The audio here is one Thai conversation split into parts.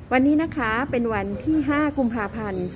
วันนี้นะคะเป็นวันที่5 กุมภาพันธ์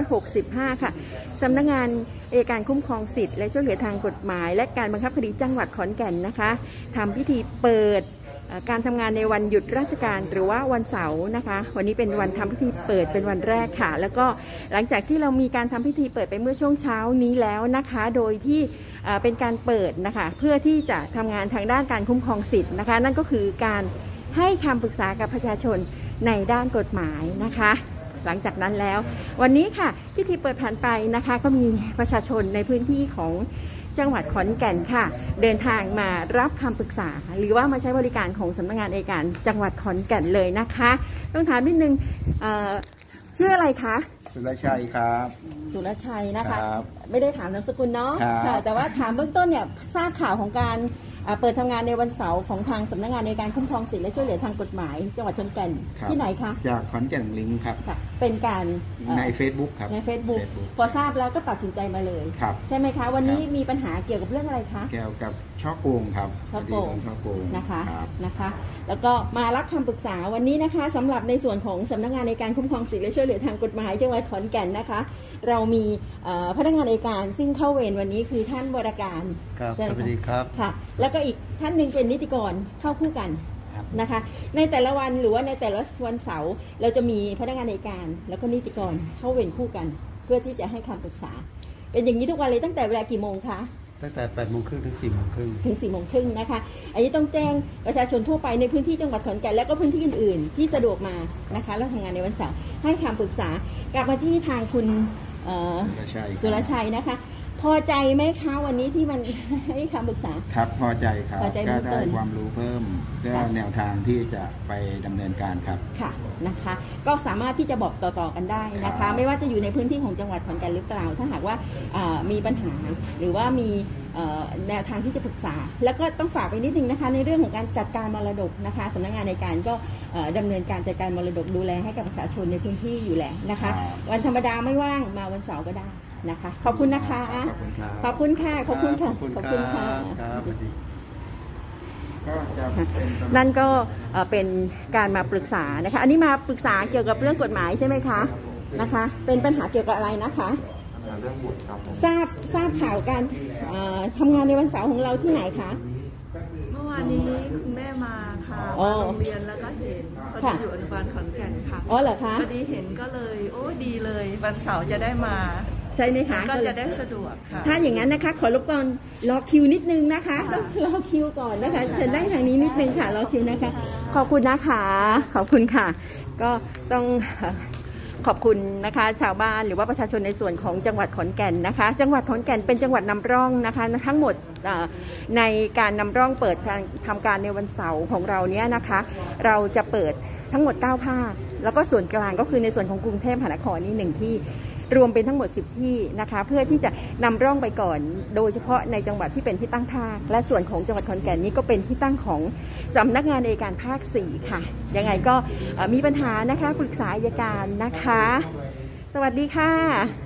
2565 ค่ะสำนักงานอัยการคุ้มครองสิทธิและช่วยเหลือทางกฎหมายและการบังคับคดีจังหวัดขอนแก่นนะคะทำพิธีเปิดการทำงานในวันหยุดราชการหรือว่าวันเสาร์นะคะวันนี้เป็นวันทำพิธีเปิดเป็นวันแรกค่ะแล้วก็หลังจากที่เรามีการทำพิธีเปิดไปเมื่อช่วงเช้านี้แล้วนะคะโดยที่เป็นการเปิดนะคะเพื่อที่จะทำงานทางด้านการคุ้มครองสิทธินะคะนั่นก็คือการให้คำปรึกษากับประชาชนในด้านกฎหมายนะคะหลังจากนั้นแล้ววันนี้ค่ะพิธีเปิดผ่านไปนะคะก็มีประชาชนในพื้นที่ของจังหวัดขอนแก่นค่ะเดินทางมารับคำปรึกษาหรือว่ามาใช้บริการของสำนักงานอัยการจังหวัดขอนแก่นเลยนะคะต้องถามนิดนึงชื่ออะไรคะสุรชัยครับสุรชัยนะคะไม่ได้ถามนามสกุลเนาะแต่ว่าถามเบื้องต้นเนี่ยทราบข่าวของการเปิดทำงานในวันเสาร์ของทางสำนักงานในการคุ้มครองสิทธิและช่วยเหลือทางกฎหมายจังหวัดขอนแก่นที่ไหนคะจากขอนแก่นลิงก์ครับเป็นการใน Facebook ครับใน Facebook พอทราบแล้วก็ตัดสินใจมาเลยใช่ไหมคะวันนี้มีปัญหาเกี่ยวกับเรื่องอะไรคะเกี่ยวกับช่อโกงครับช่อโกงนะคะแล้วก็มารับคำปรึกษาวันนี้นะคะสำหรับในส่วนของสำนักงานในการคุ้มครองสิทธิและช่วยเหลือทางกฎหมายจังหวัดขอนแก่นนะคะเรามีพนักงานอัยการซึ่งเข้าเวรวันนี้คือท่านวรการสวัสดีครับค่ะแล้วก็อีกท่านหนึ่งเป็นนิติกรเข้าคู่กันนะคะในแต่ละวันหรือว่าในแต่ละวันเสาร์เราจะมีพนักงานอัยการแล้วก็นิติกรเข้าเวรคู่กันเพื่อที่จะให้คำปรึกษาเป็นอย่างนี้ทุกวันเลยตั้งแต่เวลากี่โมงคะตั้งแต่8 โมงครึ่งถึง4 โมงครึ่ง 4 โมงครึ่งนะคะอันนี้ต้องแจ้งประชาชนทั่วไปในพื้นที่จังหวัดขอนแก่นและก็พื้นที่อื่นๆที่สะดวกมานะคะแล้วทำงานในวันเสาร์ให้คำปรึกษากลับมาที่ทางคุณสุรชัยนะคะพอใจไหมคะวันนี้ที่มันให้คำปรึกษาครับพอใจครับก็ได้ความรู้เพิ่มเรื่องแนวทางที่จะไปดำเนินการครับค่ะนะคะก็สามารถที่จะบอกต่อๆกันได้นะคะไม่ว่าจะอยู่ในพื้นที่ของจังหวัดขอนแก่นหรือเปล่าถ้าหากว่ามีปัญหาหรือว่ามีแนวทางที่จะปรึกษาแล้วก็ต้องฝากไปนิดนึงนะคะในเรื่องของการจัดการมรดกนะคะสำนักงานอัยการก็ดำเนินการจัดการมรดกดูแลให้กับประชาชนในพื้นที่อยู่แล้วนะคะวันธรรมดาไม่ว่างมาวันเสาร์ก็ได้นะคะขอบคุณนะคะขอบคุณค่ะขอบคุณค่ะขอบคุณค่ะนั่นก็เป็นการมาปรึกษานะคะอันนี้มาปรึกษาเกี่ยวกับเรื่องกฎหมายใช่ไหมคะนะคะเป็นปัญหาเกี่ยวกับอะไรนะคะเรื่องบุตรครับทราบข่าวการทำงานในวันเสาร์ของเราที่ไหนคะเมื่อวานนี้คุณแม่มาค่ะมาโรงเรียนแล้วก็เห็นพอดีอยู่อนุบาลขอนแก่นค่ะอ๋อเหรอคะพอดีเห็นก็เลยโอ้ดีเลยวันเสาร์จะได้มาใช่ไหมคะก็จะได้สะดวกค่ะถ้าอย่างนั้นนะคะขอรบกวนรอคิวนิดนึงนะคะต้องรอคิวก่อนนะคะเชิญได้ทางนี้นิดนึงค่ะรอคิวนะคะขอบคุณนะคะขอบคุณค่ะก็ต้องขอบคุณนะคะชาวบ้านหรือว่าประชาชนในส่วนของจังหวัดขอนแก่นนะคะจังหวัดขอนแก่นเป็นจังหวัดนำร่องนะคะทั้งหมดในการนำร่องเปิดทำการในวันเสาร์ของเราเนี้ยนะคะเราจะเปิดทั้งหมด9 ภาคแล้วก็ส่วนกลางก็คือในส่วนของกรุงเทพมหานครนี่1ที่รวมเป็นทั้งหมด10ที่นะคะเพื่อที่จะนำร่องไปก่อนโดยเฉพาะในจังหวัดที่เป็นที่ตั้งภาคและส่วนของจังหวัดขอนแก่นนี้ก็เป็นที่ตั้งของสำนักงานอัยการภาค4ค่ะยังไงก็มีปัญหานะคะปรึกษาอัยการนะคะสวัสดีค่ะ